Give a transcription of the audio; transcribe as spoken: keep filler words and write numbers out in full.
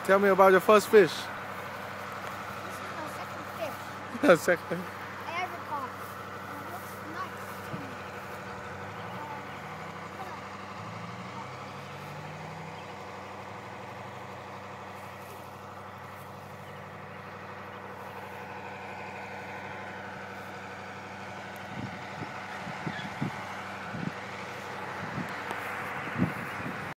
Tell me about your first fish. This is my second fish. Second.